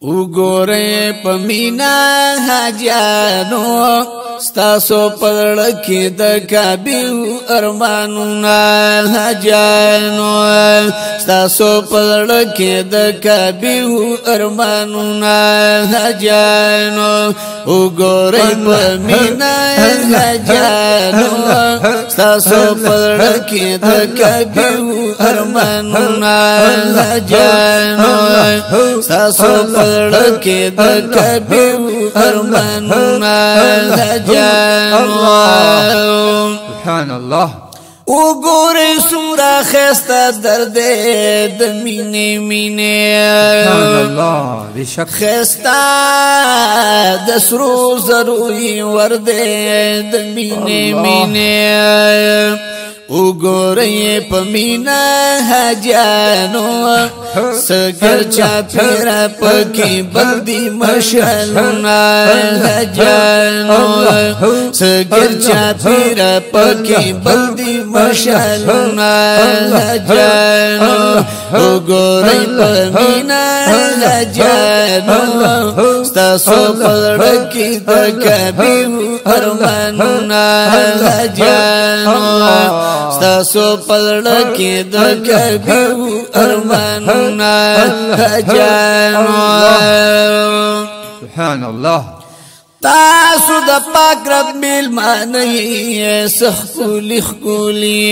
وګوره پمینا حاجانو ستاسو پړکی د کابیو ارمانونا حاجانو ستاسو پړکی د کابیو ارمانونا حاجانو وګوره پمینا حاجانو ستاسو پړکی د کابیو ارمانونا حاجانو ستاسو پړکی د کابیو ارمانونا سبحان الله وګورې سورا خسته درد د مینې سبحان الله بشک خسته د سرو زروي ورده د مینې وګورې پمینا حاجانو سګر چا پیر پکې بندي مشالنا حاجانو سګر چا پیر پکې بندي مشالنا حاجانو وګورې پمینا حاجانو ستاسو پړکی د کابیو ارمانونا حاجانو ستاسو پړکی د کابیو ارمانونا حاجانو سبحان الله تاسو د پاک رب میلمانه سخولی خولی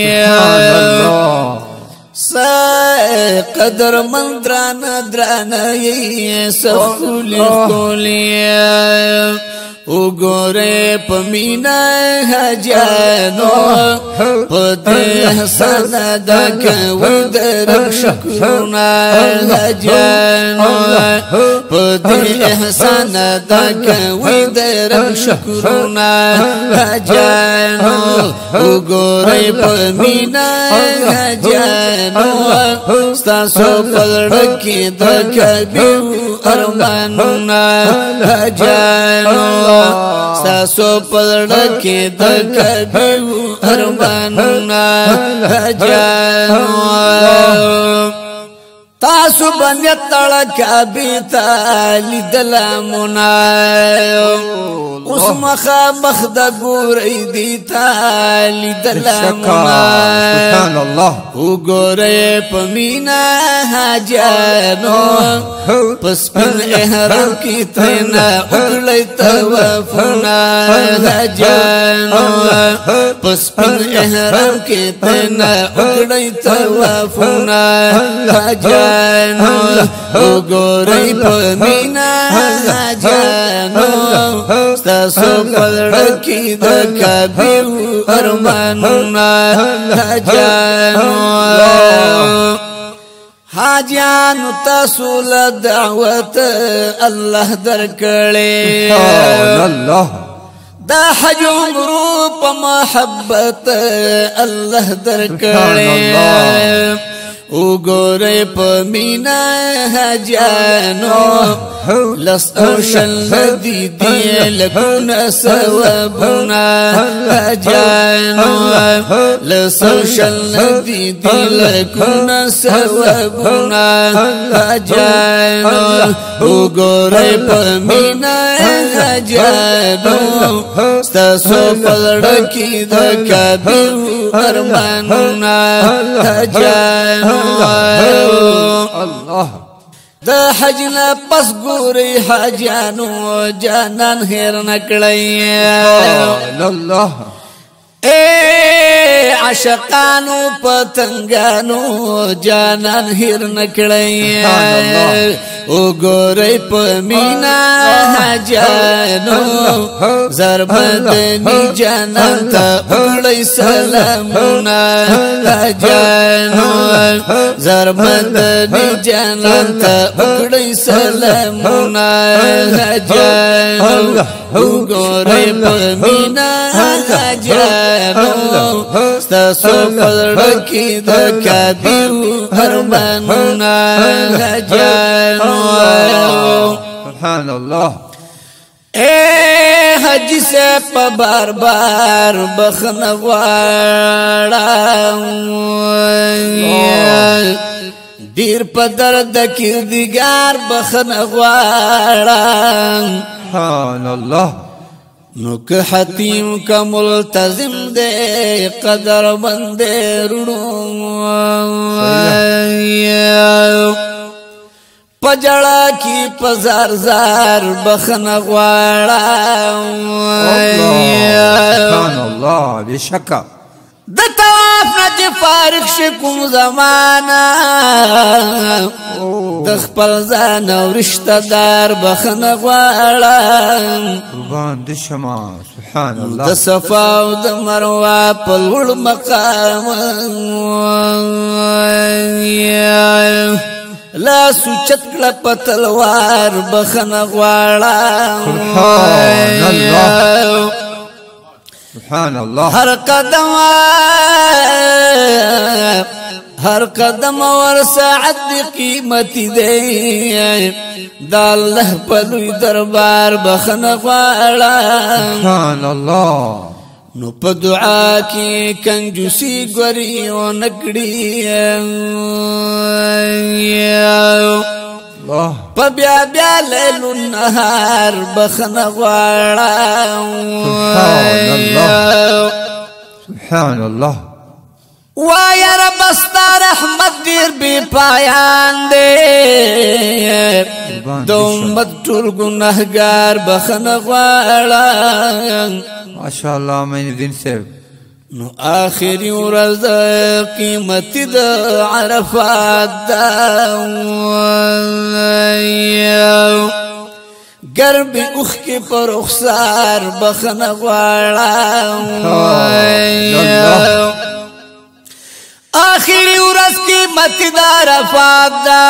قدر من درانه سخولی خولی وګوره پمینا حاجانو پدې حسن د کوي در شکرنا حاجانو پدې حسن د کوي در شکرنا حاجانو وګوره پمینا حاجانو ستاسو پړکی د کابیو ارمانونا حاجانو ستاسو پړکی د کابیو ارمانونا حاجانو تاسو باندې تړکا بیتالی دلامنا اوس مخا مخد ګورې دی تالی دلامنا سبحان الله وګورې پمینا حاجانو پس پن احرام کی تینا اکلی توافنا حاجانو پس پن احرام کی تینا اکلی توافنا حاجانو وګورې پمینا حاجانو ستاسو پړکی د کابیو ارمانونا حاجانو حاجانو تاسو له دعوت الله درکړې الله دا حج عمرو په محبت الله درکړې وګورې پمینا حاجانو لس اوشل ندی دی لکونا ثوابنا حاجانو لس اوشل ندی دی لکونا ثوابنا حاجانو وګورې پمینا حاجانو ستاسو پړکی د کابیو ارمانونا حاجانو الله د حجنا پس ګوري حاجانو جانان هیر نکړی الله اے عاشقانو پتنګانو جانان هیر نکړی وګورې پمینا حاجانو زربدنی جانان ته وړي سلامونه حاجانو زربدنی جانان ته وړي سلامونه حاجانو وګورې پمینا حاجانو ستاسو پړکی د کابیو ارمانونا حاجانو سبحان الله اے حج سے بار بار بخنه غواړم دیر په درد کردگار بخنه غواړم سبحان الله نو که حتیم کا ملتزم دے قدر بندے رڑوں پجڑا کی پزار زار بخنه غواړم سبحان الله بشکا د طواف نه فارغ شکم زمانہ د خپل ځان او رشتہ دار بخنه غواړم قربان د شما سبحان الله د صفا او د مروه په لوړ مقام لا سوچت کړه په تلوار بخنه غواړم سبحان الله سبحان الله هر قدم ور ساعت دی قیمت دی دا الله په لوی دربار بخنه غواړم سبحان الله نو په دعا کې کنجوسی ګوري او نکړي الله په بیا بیا لیل النهار بخنه غواړم سبحان الله وای رب استا رحمت دیر بی پایان دے د امت ټول ګناهګار بخنه غواړم ماشاء الله مین دین صاحب نو آخری ورځ قیمت د عرفات دا گرب اوخ کی پر رخسار بخنه غواړم آخری ورځ قیمت د عرفات دا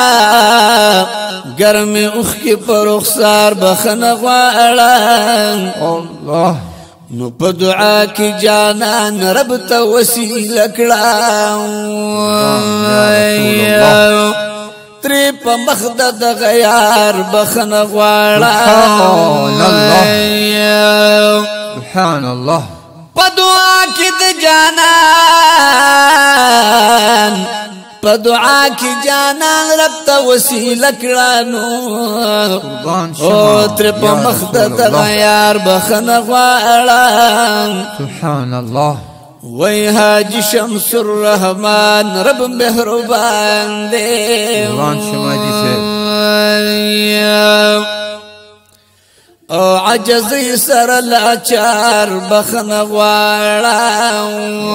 گرم اوخ کی پر رخسار بخنه غواړم الله نو په دعا کې جانان رب ته وسیله کړم ترې په مخ د غیار بخنه غواړم سبحان الله په دعا کې د جانان په دعا کې جانان رب ته وسیله کړانو او تر په مخ د غیار بخنه غواړم سبحان الله وای حاجی شمس الرحمن رب مهربان دې قربان شما دي او عجز سر لاچار بخنه غواړم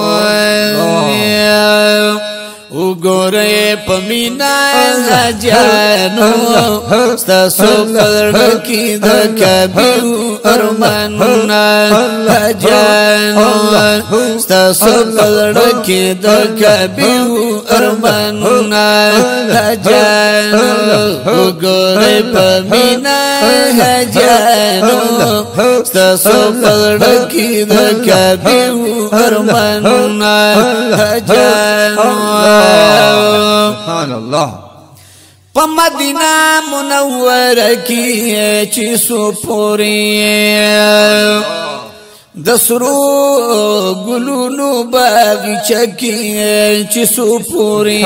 وګوره پمینا جانو ستاسو پړ کې د کبیو ارمانونه جانو ستاسو پړ کې د کبیو ارمانونه جانو وګوره پمینا جانو ستاسو پړ کې د کبیو ارمانونه جانو سبحان الله په مدینه منوره کې چې سو پورې د سرو ګلونو باغچه کې چې سو پورې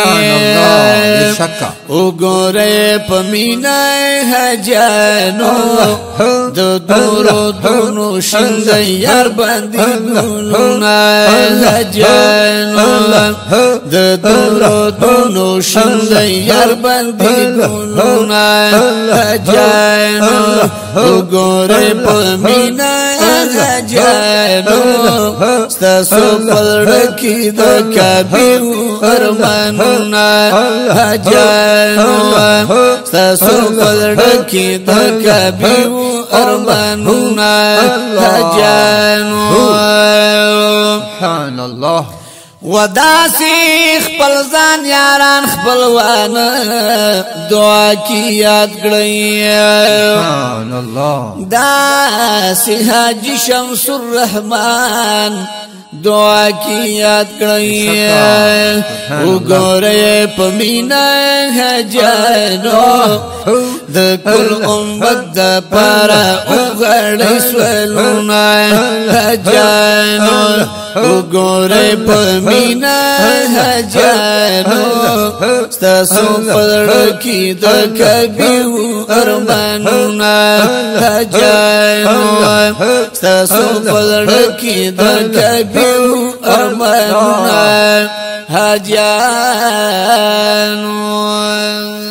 وګوره په مینا هجانو د دورو دونو شند یار باندې ګلونه هجانو د دورو دونو شند یار باندې ګلونه هجانو وګوره په مینا هجانو ستاسو پړ کې د کبیو ارمانونه هجانو ستاسو پړ کې د کبیو ارمانونه هجانو سبحان الله وداسي خپل ځان یاران خپلوان دعا کی یاد کړی سبحان الله داسي حاجی شمس الرحمن دعا کی یاد کړی وګوره پمینا هجانو د کل امت د پارا وغړې سوالونه هجانو وګوره په مینا حجانو ستاسو پړ کې د کبیو ارمانونه حجانو ستاسو پړ کې د کبیو ارمانونه حجانو